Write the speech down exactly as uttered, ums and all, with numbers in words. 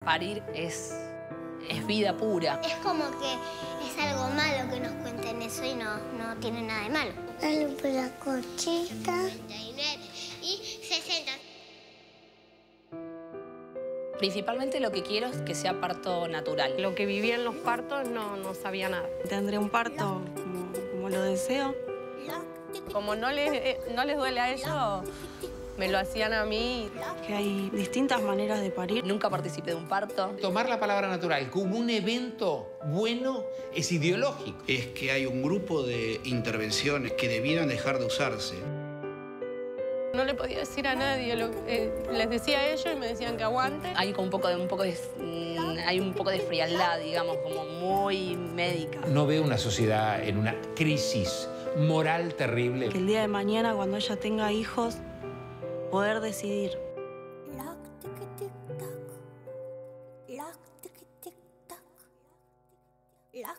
parir es, es vida pura. Es como que es algo malo que nos cuenten eso y no, no tiene nada de malo. Dale por la cochita. noventa y nueve y sesenta. Principalmente lo que quiero es que sea parto natural. Lo que vivía en los partos no, no sabía nada. Tendré un parto como, como lo deseo. Como no les, no les duele a ellos, me lo hacían a mí. Que hay distintas maneras de parir. Nunca participé de un parto. Tomar la palabra natural como un evento bueno es ideológico. Es que hay un grupo de intervenciones que debieran dejar de usarse. No le podía decir a nadie, lo, eh, les decía a ellos y me decían que aguante. Hay como un poco de, un poco de, mm, hay un poco de frialdad, digamos, como muy médica. No veo una sociedad en una crisis moral terrible. Que el día de mañana, cuando ella tenga hijos, poder decidir. Lock, ticky, tick, tock. Lock, ticky, tick, tock. Lock.